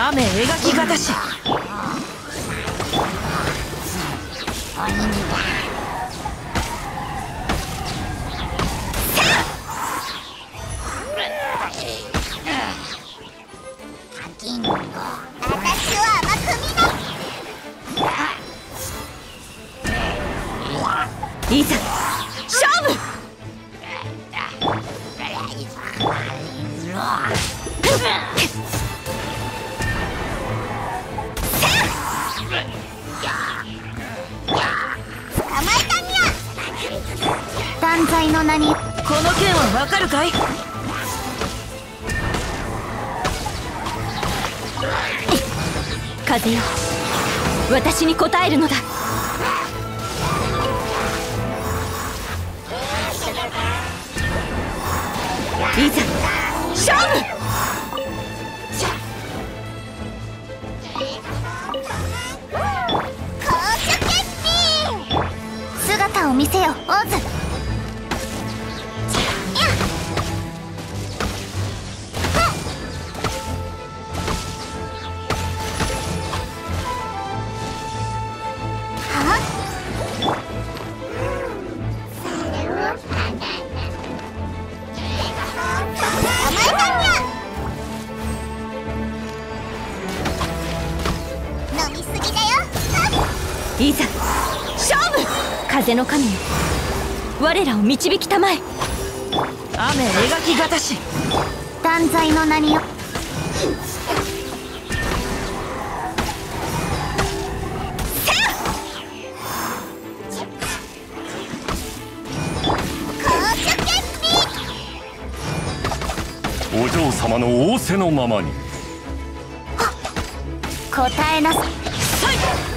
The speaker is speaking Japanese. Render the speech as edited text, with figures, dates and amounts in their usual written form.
雨描きがたし。いざ勝負。 断罪の名に。 この剣はわかるかい？風よ、私に応えるのだ。いざ勝負。 姿を見せよ、オーズ。 いざ勝負。風の神よ、我らを導きたまえ。雨描きがたし。 断罪の名によ。 お嬢様の仰せのままに。 答えなさい。